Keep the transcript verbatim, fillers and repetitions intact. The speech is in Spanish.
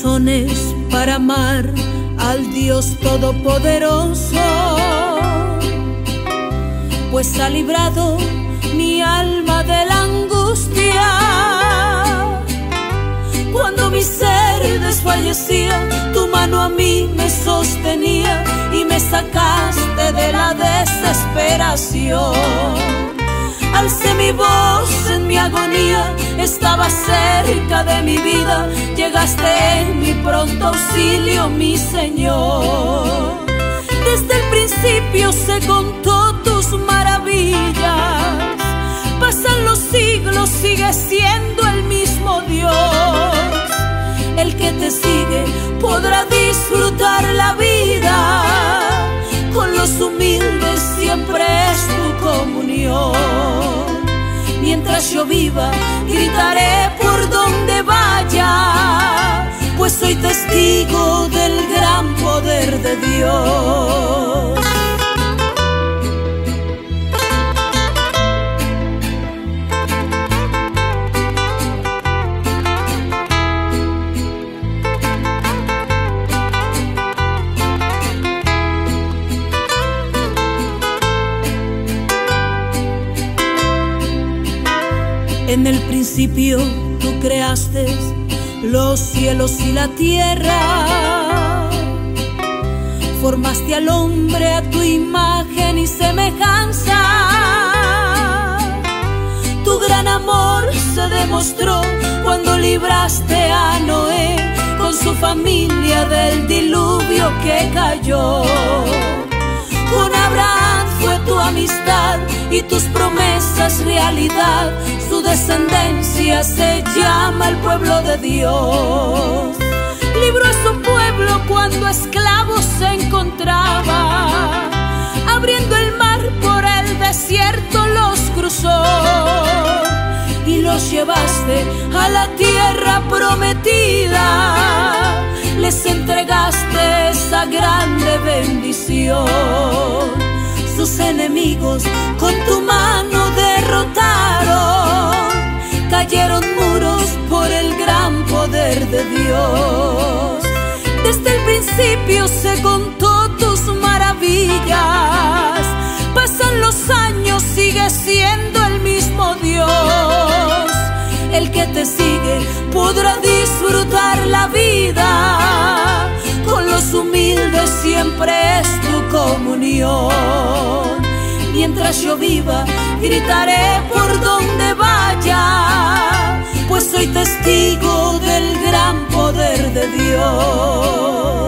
razones para amar al Dios Todopoderoso, pues ha librado mi alma de la angustia. Cuando mi ser desfallecía, tu mano a mí me sostenía y me sacaste de la desesperación. Alcé mi voz en mi agonía, estaba cerca de mi vida, llegaste en mi pronto auxilio, mi Señor. Desde el principio se contó tus maravillas, pasan los siglos, sigue siendo el mismo Dios. El que te sigue podrá disfrutar la vida, con los humildes siempre es tu comunión. Mientras yo viva, gritaré por donde vaya, pues soy testigo del gran poder de Dios. En el principio tú creaste los cielos y la tierra, formaste al hombre a tu imagen y semejanza. Tu gran amor se demostró cuando libraste a Noé con su familia del diluvio que cayó. Con Abraham fue tu amistad y tus promesas realidad. Su descendencia se llama el pueblo de Dios. Libró a su pueblo cuando esclavos se encontraba, abriendo el mar por el desierto los cruzó y los llevaste a la tierra prometida. Les entregaste esa grande bendición. Sus enemigos con tu mano derrotaron, cayeron muros por el gran poder de Dios. Desde el principio se contó tus maravillas, pasan los años, sigue siendo el mismo Dios. El que te sigue podrá disfrutar la vida, con los humildes siempre es tu comunión. Mientras yo viva, gritaré por donde vaya, pues soy testigo del gran poder de Dios.